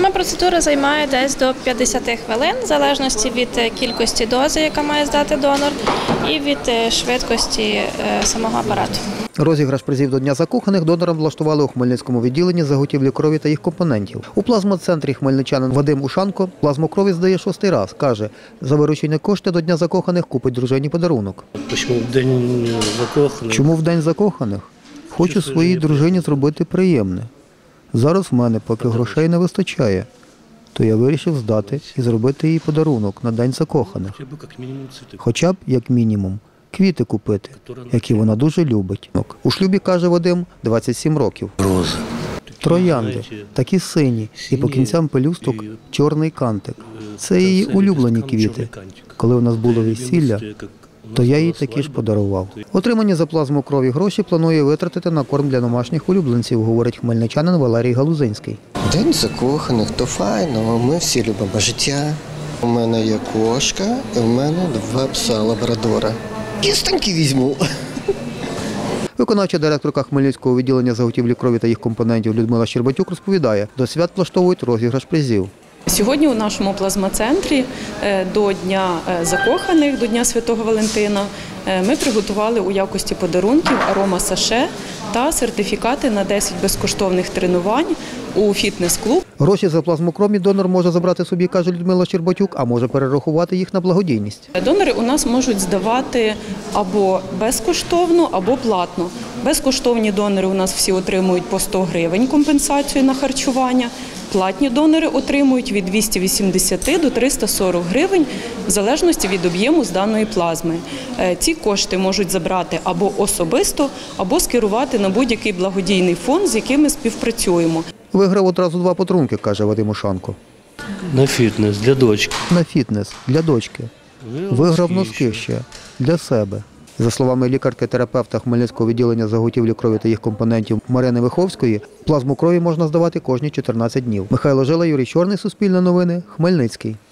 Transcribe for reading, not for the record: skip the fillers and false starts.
Сама процедура займає десь до 50 хвилин, в залежності від кількості дози, яка має здати донор, і від швидкості самого апарату. Розіграш призів до Дня закоханих донорам влаштували у Хмельницькому відділенні заготівлі крові та їх компонентів. У плазмоцентрі хмельничанин Вадим Ушанко плазму крові здає 6-й раз. Каже, за виручені кошти до Дня закоханих купить дружині подарунок. Чому в День закоханих? Чому в День закоханих? Хочу своїй дружині зробити приємне. Зараз в мене поки грошей не вистачає, то я вирішив здати і зробити їй подарунок на День закоханих. Хоча б, як мінімум, квіти купити, які вона дуже любить. У шлюбі, каже Вадим, 27 років. Рози. Троянди, такі сині, і по кінцям пелюсток чорний кантик. Це її улюблені квіти. Коли у нас було весілля, то я їй такі ж подарував. Отримані за плазму крові гроші планує витратити на корм для домашніх улюбленців, говорить хмельничанин Валерій Галузинський. День закоханих, то файно, ми всі любимо життя. У мене є кошка, і в мене 2 пса лабрадора. Кістоньки візьму. Виконавча директорка Хмельницького відділення заготівлі крові та їх компонентів Людмила Щербатюк розповідає, до свят влаштовують розіграш призів. Сьогодні у нашому плазмоцентрі до Дня закоханих, до Дня Святого Валентина, ми приготували у якості подарунків арома-саше та сертифікати на 10 безкоштовних тренувань у фітнес-клуб. Гроші за плазму крові донор може забрати собі, каже Людмила Щербатюк, а може перерахувати їх на благодійність. Донори у нас можуть здавати або безкоштовно, або платно. Безкоштовні донори у нас всі отримують по 100 гривень компенсацію на харчування. Платні донори отримують від 280 до 340 гривень в залежності від об'єму зданої плазми. Ці кошти можуть забрати або особисто, або скерувати на будь-який благодійний фонд, з яким ми співпрацюємо. Виграв одразу 2 подарунки, каже Вадим Ушанко. На фітнес для дочки. На фітнес для дочки. Виграв носки ще для себе. За словами лікарки-терапевта Хмельницького відділення заготівлі крові та їх компонентів Марини Виховської, плазму крові можна здавати кожні 14 днів. Михайло Жила, Юрій Чорний, Суспільне новини, Хмельницький.